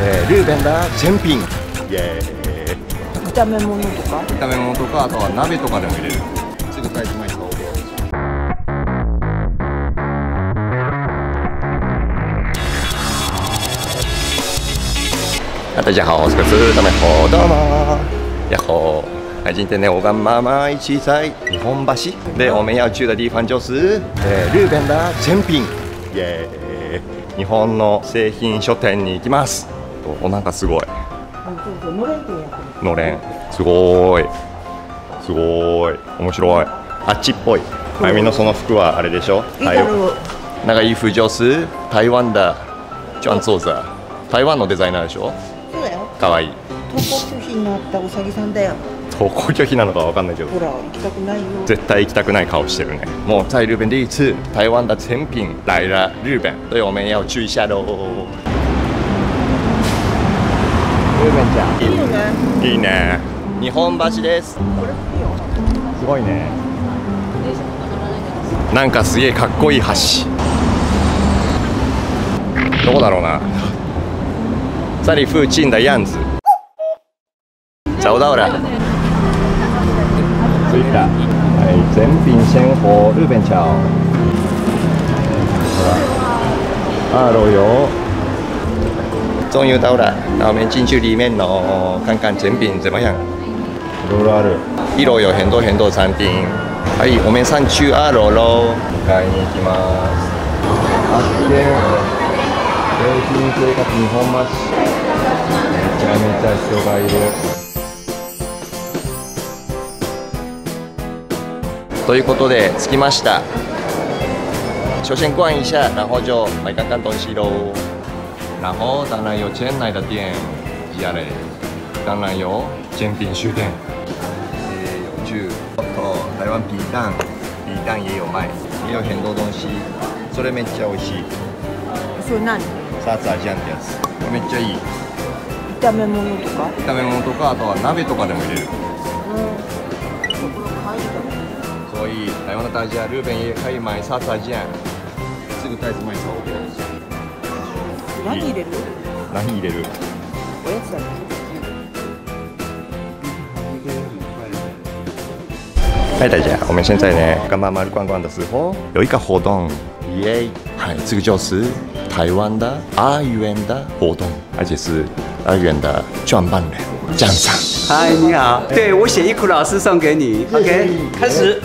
日本的全品。イエーイ。 炒め物とか？ 炒め物とか、あとは鍋とかでも入れる。这个袋子卖超多。大家好，我是大美好的吗？呀吼！今天呢，我跟妈妈一起在日本橋で、我们要去的地方就是日本的全品。イエーイ。日本の製品書店に行きます。お、なんかすごい。のれん、すごい。すごい。面白い。あっちっぽい。あゆみのその服はあれでしょ？那个衣服就是台湾的创作者。台湾のデザイナーでしょ？ そうだよ。 かわいい。 登校拒否になったうさぎさんだよ。 登校拒否なのかわかんないけど。 ほら、行きたくないよ。 絶対行きたくない顔してるね。もう在日本第一次，台湾的全品来了日本，所以我们要去一下喽。日本じゃん。 いいよね。 いいね。日本橋です。 これいいよ。 すごいね。なんかすげえかっこいい橋。どこだろうな。这里附近的样子。找到了。着いた。全品鲜活日本橋。二楼有。终于到了，那我们进去里面哦，看看全品怎么样。いろいろある。一楼有很多很多餐厅。はい、我们上去二楼喽。迎えに行きます。あって、製品生活日本橋。めちゃめちゃ人がいる。ということで着きました。首先逛一下，然后就买刚刚东西喽。然后当然有店内的店，呀嘞，当然有全品书店，有去哦，台湾皮蛋也有卖，也有很多东西，それめっちゃ美味しい。 それ何？ サーツァジャンってやつ。めっちゃいい。 炒め物とか？ 炒め物とか、あとは鍋とかでも入れる。所以台湾的大家日本也可以买沙茶酱，这个袋子卖超多。 何入れる？ 何入れる？ おやつだね。 嗨，大家，我们现在呢跟妈妈逛逛的时候，有一个活动，耶！嗨，这个就是台湾的阿元的活动，而且是阿元的创办人酱长。 嗨，你好，对我写一苦老师送给你。OK， 开始。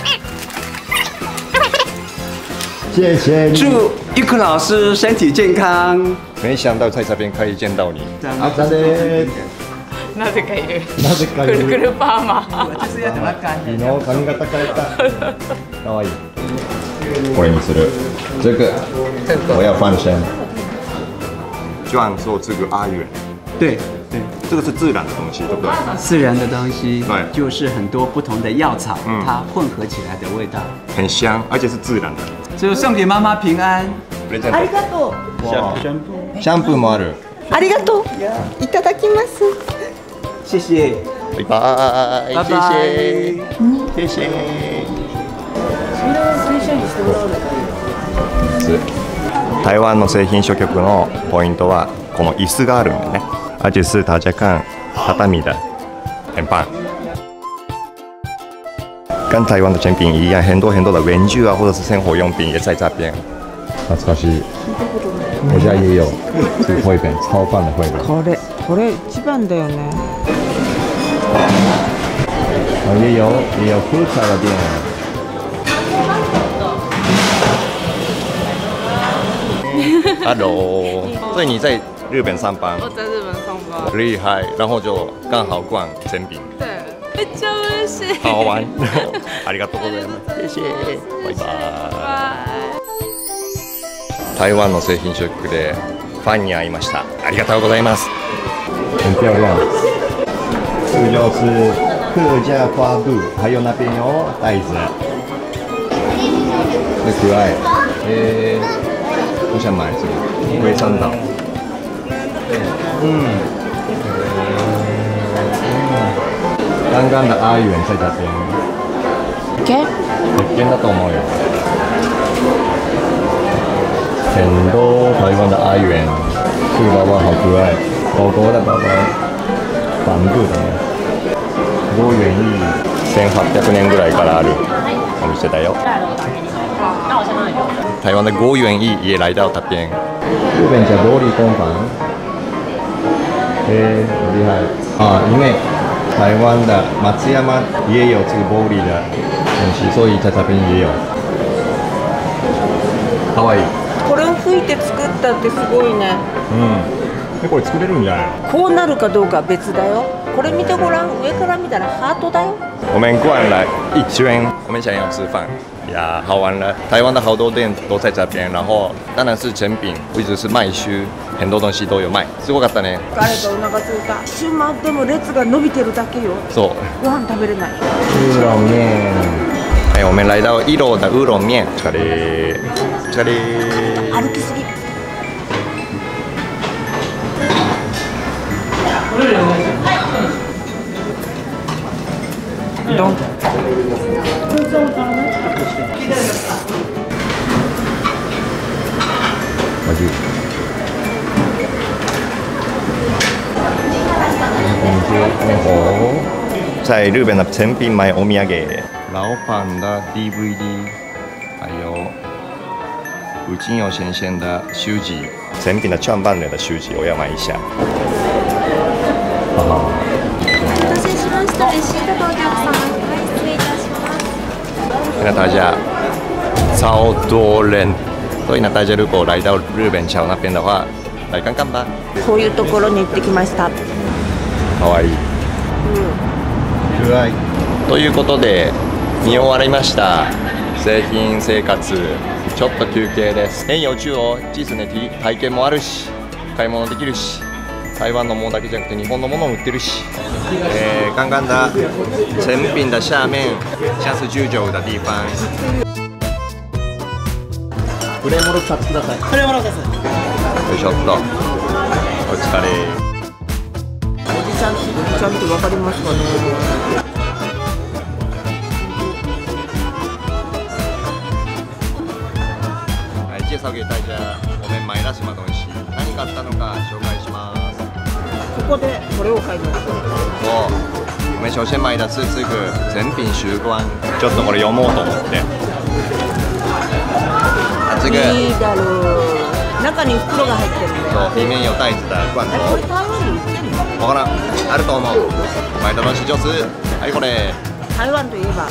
谢谢你。 祝一苦老师身体健康。 没想到在这边可以见到你。 啊， 真的。 なぜか言う。 なぜか言う。 くるくるパーマ。 就是要等它干。 昨日髪型変えた。可愛い。これにする。这个我要放生。就按说这个阿元。 对对， 这个是自然的东西，对不对？ 自然的东西， 对， 就是很多不同的药草，它混合起来的味道， 很香，而且是自然的。 所以送给妈妈平安。 ありがとう。 シャンプーもある。 ありがとう。いただきます。 谢谢。 拜拜。 拜拜。 谢谢。 それを推奨にしてもらうのか。 台湾の製品書局のポイントはこの椅子があるんだね。而且是大家看畳的，很棒。跟台湾的全品一样，很多很多的文具啊，或者是生活用品也在这边。懐かしい。我家也有这个绘本，超棒的绘本。 これ一番だよね。 也有fruit的店。Hello， 所以你在日本上班？ 我在日本上班。 厉害，然后就刚好逛全品。 对，めっちゃ嬉しい。 好玩。ありがとうございます。谢谢。バイバイ。台湾の製品ショックでファンに会いました。ありがとうございます。很漂亮。这个就是客家花布，还有那边有袋子，很可爱。我想买这个龟山岛。刚刚的阿元在这边。別件だと思うよ。很多台湾的阿元。 这个包包好可爱，狗狗的包包，帆布的ね。5元一1800年ぐらいからあるお店だよ。台湾的5元一也来到这边。日本叫玻璃工坊。很厉害啊！因为台湾的松山也有这个玻璃的东西，所以在这边也有。可愛い。 これを吹いて作ったってすごいね。 うん。これ作れるんじゃない？ こうなるかどうかは別だよ。これ見てごらん、上から見たらハートだよ。 我们逛了一圈，我们想要吃饭呀，好玩了。台湾的好多店都在这边，然后当然是成品，一直是卖区，很多东西都有卖，すごかったね。 誰かお腹空いた。一瞬回っても列が伸びてるだけよ。 そう。 ご飯食べれない。 乌龙面。哎，我们来到一楼的乌龙面，这里，这里。 歩きすぎ。ドン。 マジ。在日本的成品买お土産，老板的 DVD， 还有附近有新鲜的书籍，成品的创办人的书籍我要买一下。哈哈。 お待たせしました。レシートとお客様、はい、失礼いたします。 看大家超多人，所以呢，大家如果来到日本桥那边的话，来看看吧。 こういうところに行ってきました。 可愛い。可愛い。ということで見終わりました。製品生活ちょっと休憩です。很有趣哦。即使ね体験もあるし、買い物できるし。台湾のものだけじゃなくて日本のものも売ってるし。刚刚的成品的下面像是居酒的地方。 プレモル2つください。プレモル2つ。 よいしょっと。お疲れ。 おじちゃんってわかりますかね。 介绍给大家我们买了什么东西，何買ったのか紹介します。 ここでこれを買いました。 我们首先买的是这个成品时光，ちょっとこれ読もうと思って。这个いいだろう。中に袋が入ってるんだよ。 そう，里面有袋子的罐こ头。 れ台湾で売ってんの？ わからん、あると思う。买的东西就是はいこれ。 台湾といえば。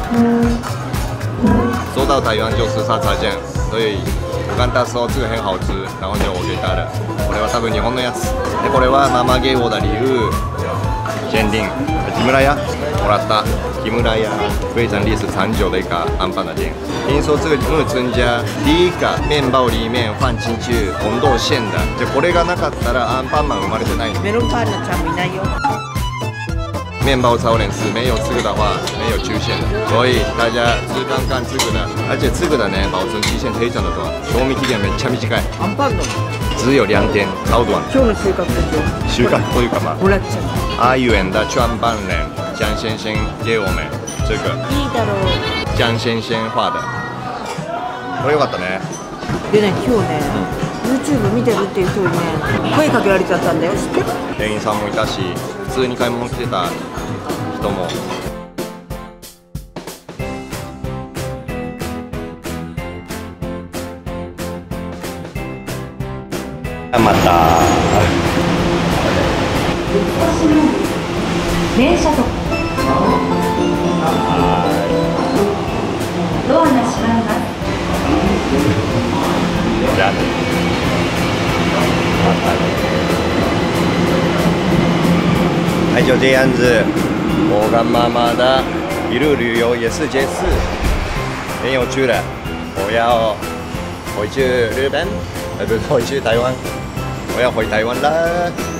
说到台湾就是沙茶酱，所以我跟他说这个很好吃，然后就我给他的。これは多分日本のやつ。でこれはママ给我的礼物，限定木村屋もらった木村屋，非常历史长久的一个安饭的店。听说这个木村家第一个面包里面放进去红豆馅的，就これがなかったらアンパンマン生まれてないの。 メロンパンのちゃんもいないよ。 面包超人是没有这个的话没有出现的，所以大家吃看看这个的，而且这个的呢保存期限非常的短，賞味期限めっちゃ短い。 アンパンの只有2天，超短。 今日の収穫ですよ。 収穫というかまもらっちゃう。 阿远的创办人江先生给我们这个いいだろう。 江先生画的，これよかったね。 でね今日ね、YouTube 見てるっていう人にね声かけられちゃったんだよ。知ってる？ 店員さんもいたし、普通に買い物来てた人も。また。 電車とドアが閉まります。 じゃあね。哎，就这样子。我跟妈妈的一路旅游也是结束，很有趣的。我要回去日本，不是回去台湾，我要回台湾了。